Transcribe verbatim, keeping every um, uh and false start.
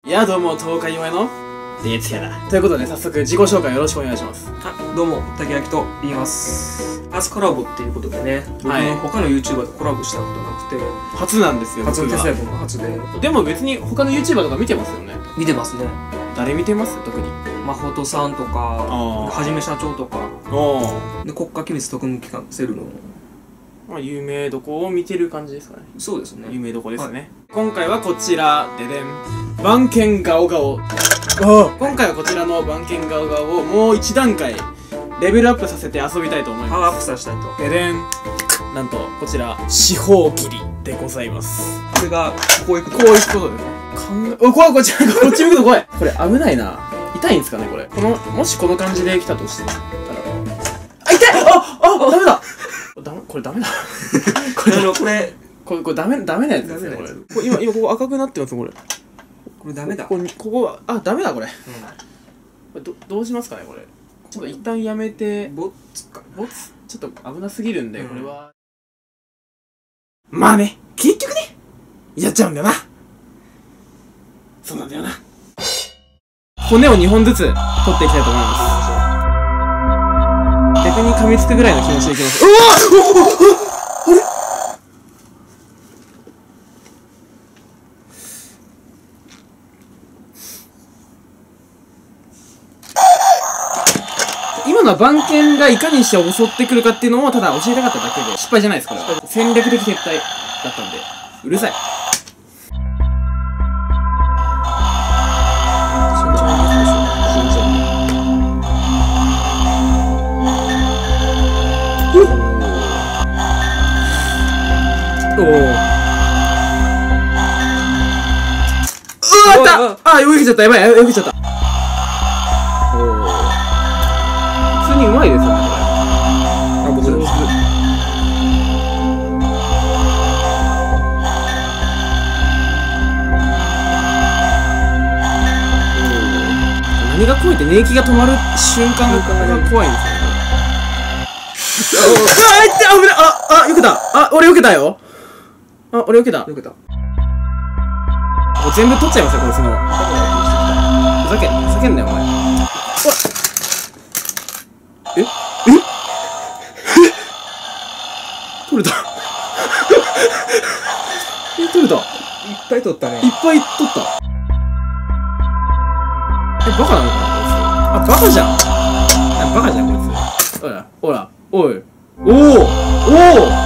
いや、どうも、東海岩井の哲也だ。ということで、早速自己紹介よろしくお願いします。 はい、どうも、竹焼と言います。初コラボっていうことでね、僕はいの他の YouTuber とコラボしたことなくて、 初なんですよ、 初僕が哲也君の初で。 でも別に他の YouTuber とか見てますよね。 見てますね。 誰見てます？特に。 まほとさんとか、 あはじめ社長とか、 おで国家機密特務機関セルの。 まあ、有名どこを見てる感じですかね。 そうですね。 有名どこですね。はい、今回はこちら、ででん。番犬ガオガオ。今回はこちらの番犬ガオガオをもう一段階、レベルアップさせて遊びたいと思います。 パワーアップさせたいと。 ででん。なんと、こちら、四方切りでございます。 これが、こういくこういくことですね。考え、お、怖い、こっち、こっち向くの怖い。これ危ないな。痛いんですかね、これ。この、もしこの感じで来たとしてたら。あ、痛い！あ、あ、ダメだ！ダメ、これダメだ。 これ、あの、これ、 これ、これダメ、ダメなやつですね、これ。これ今、今ここ赤くなってます、これ。 これダメだ。 ここ、ここは、あ、ダメだ、これ。うん、ど、どうしますかね、これ。ちょっと一旦やめて。 ボツか。 ボツちょっと危なすぎるんで、これは。まあね、結局ね、やっちゃうんだよな。そうなんだよな。骨をにほんずつ取っていきたいと思います。逆に噛みつくぐらいの気持ちでいきます。うわあれ今のは番犬がいかにして襲ってくるかっていうのをただ教えたかっただけで失敗じゃないです、これは。戦略的撤退だったんで。うるさい。おお。うわ、あったあ、泳げちゃった。やばい、泳げちゃった。おお。普通にうまいですよね、これ。あ、僕上手。何が怖いって、寝息が止まる瞬間が怖いんですよね。うわ、あ、いって、危ない。あ、あ、よけた。あ、俺よけたよ。あ、俺よけた。 よけた。 もう全部取っちゃいますよ、こいつの。ふざけ、ふざけんなよ、お前。うわえええ取れた。え、取れた。いっぱい取ったね。 いっぱい取った。え、バカなのかな、こいつ。あ、バカじゃん。あ、バカじゃん、こいつ。ほら、ほら、おい。おおおお